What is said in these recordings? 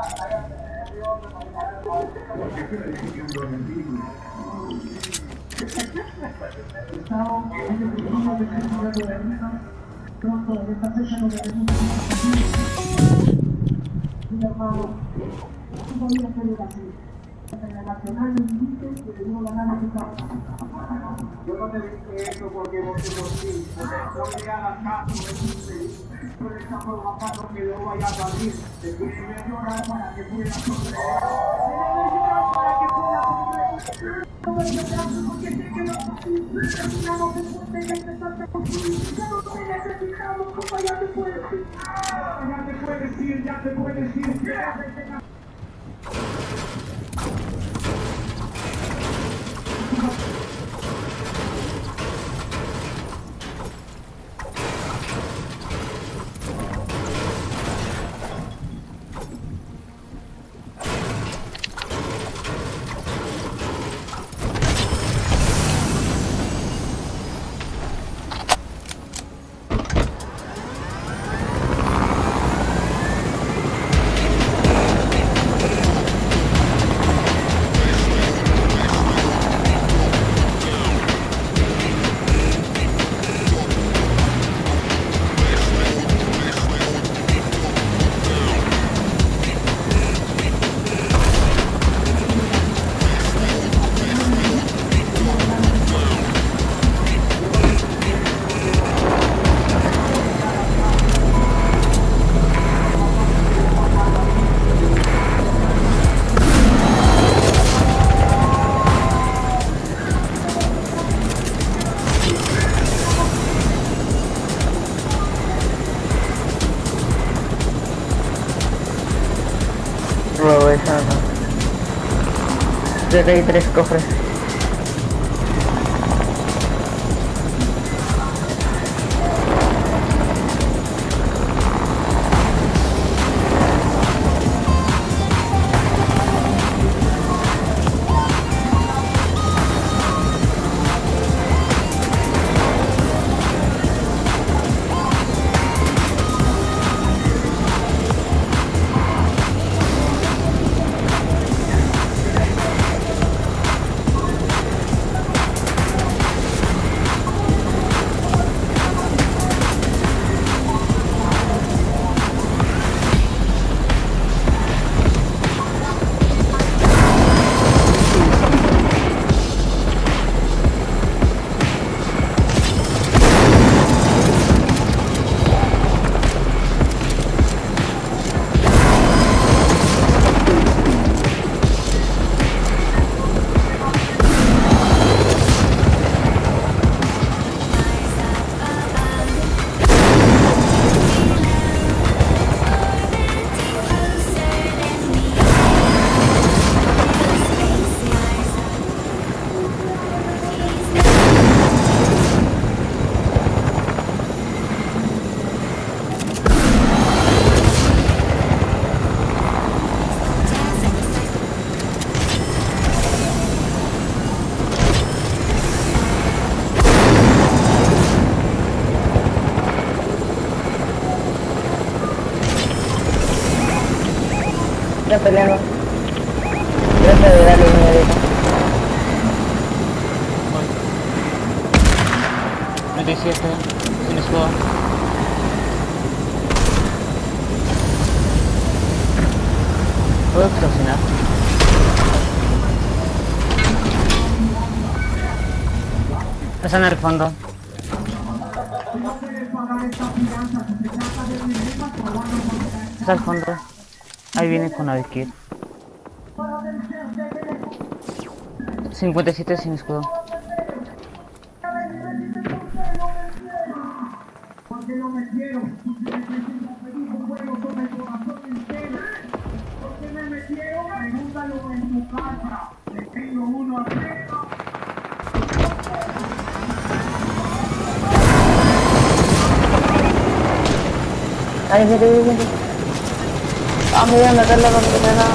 Pronto en esta fecha nos veremos mi hermano, no podía ser así. En el Nacional me dijiste que debemos ganar en tu casa. Yo no te dije eso porque vos te morís, no le hagas caso, me dijiste. Tú le estás provocando que no vaya a salir. Te tienes que llorar para que pueda sonreír. Tienes que llorar para que pueda sonreír. No voy a llorar porque sé que no es así. Terminamos después de empezar a construir. Ya no te necesitamos, compa, ya te puedes ir. Ya te puedes ir, ya te puedes ir. Creo que hay 3 cofres. Ya peleando. Trata de darle un medito. 97, sin escudo. ¿Puedo extorsionar? Están en el fondo. Está al fondo. Ahí viene con Alkir. 57 sin escudo. Porque no me quiero, porque necesito pedir un fuego sobre el corazón entero. Porque me metieron, pregúntalo en tu casa. Le tengo uno arriba. Ahí viene. Vamos a meterlo con que me da.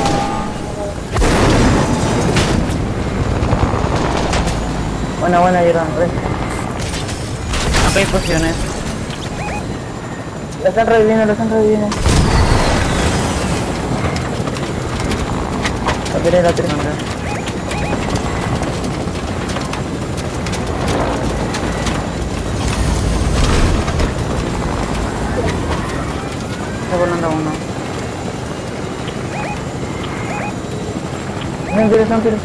Buena, Girón, Acá hay pociones. Lo están reviviendo. La tiré. ¿Dónde? Está volando uno. No tires.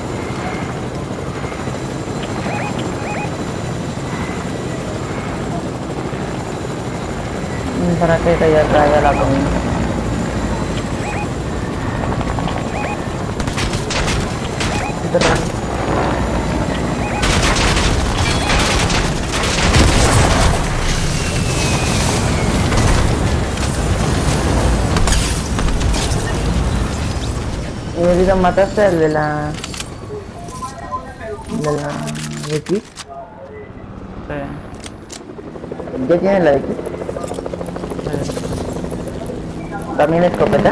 Para que ya traiga la comida. Y me olvidó mataste al de la... ¿De Kit? Sí. ¿Ya tiene la de Kit? ¿También escopeta?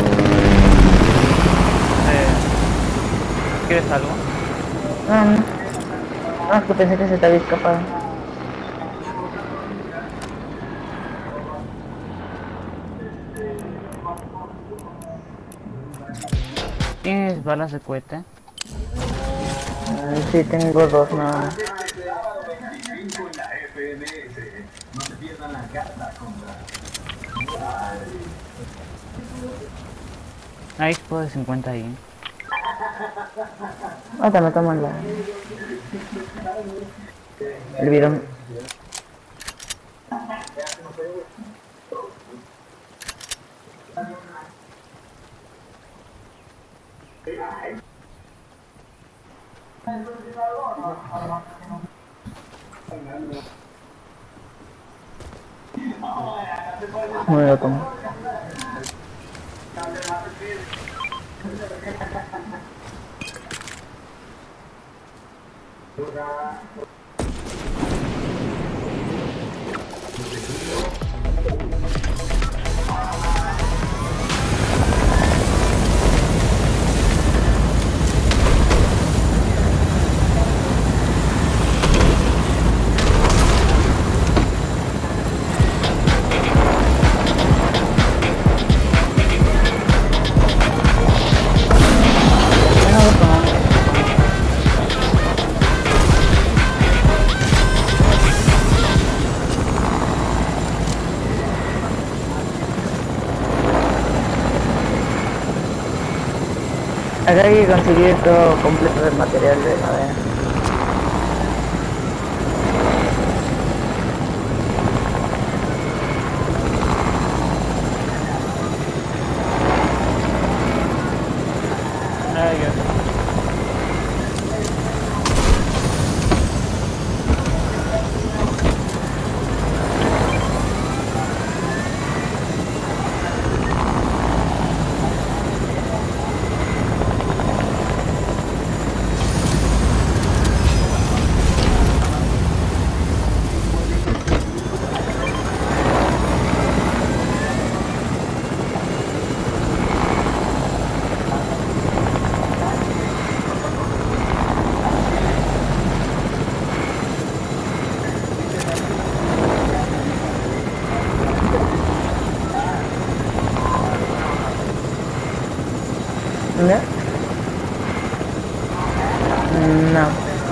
¿Quieres algo? No. No, es que pensé que se te había escapado. ¿Tienes balas de cohete? Sí, tengo dos nada más. Hay expo de 50 ahí. Me toman el bidón. Me lo tomo. Acá hay que conseguir todo completo del material de madera. ¿No? No.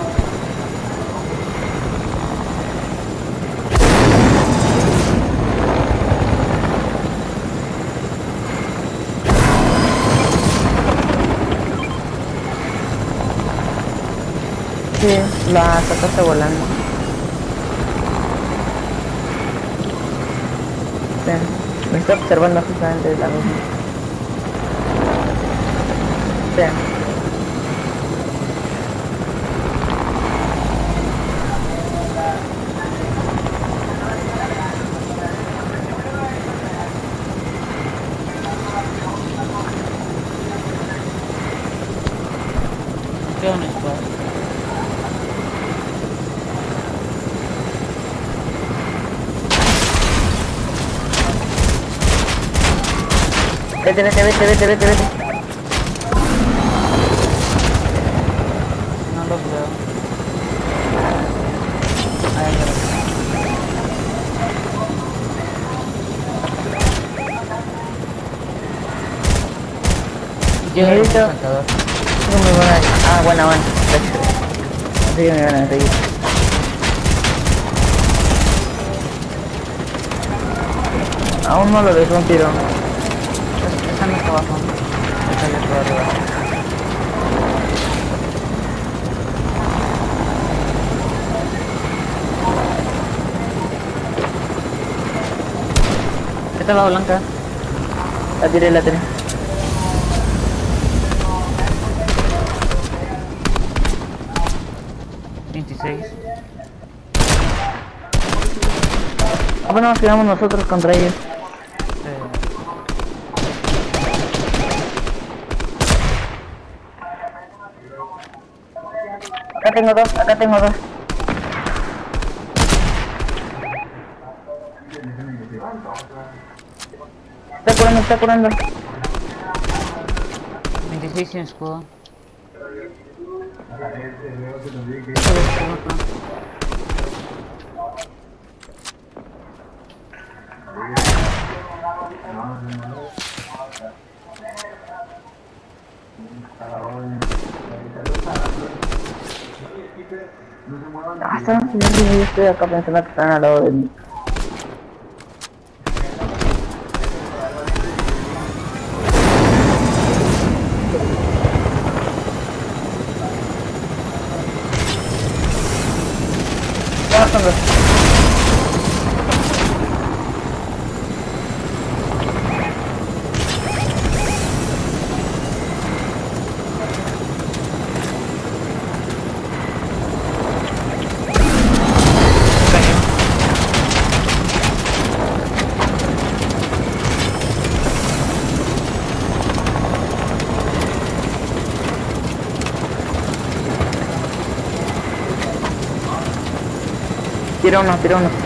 Sí, la sacaste volando. Sí, me estoy observando justamente la misma. Sí. ¿Qué un squad? Vete. No los veo. Ahí Miguelito. saltador. que me van a... Ah, buena. Así que me van a seguir. Aún no lo dejo un tiro. Esa no está abajo. Esa ya está arriba. Esta es la blanca. La tiré. 26. Bueno, nos quedamos nosotros contra ellos. Acá tengo dos. Está curando. 26 sin escudo. Están subiendo y yo estoy acá pensando que están al lado de mí. Son dos. Tira uno.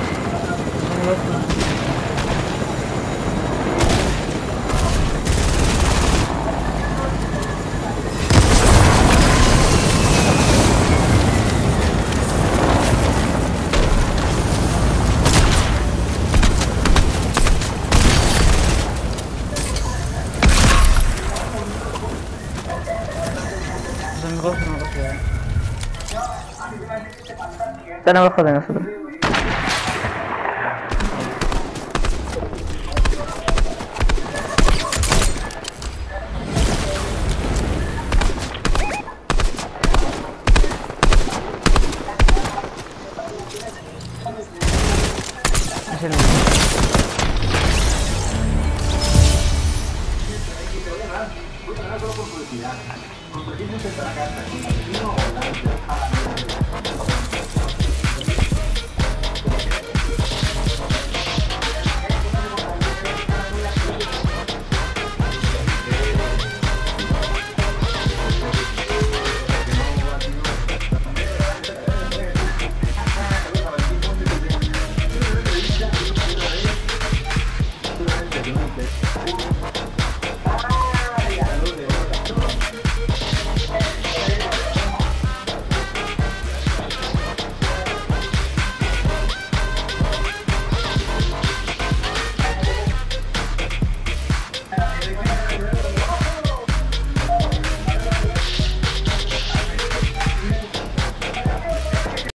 Son dos, no lo sé. Están abajo de nosotros. Es el Con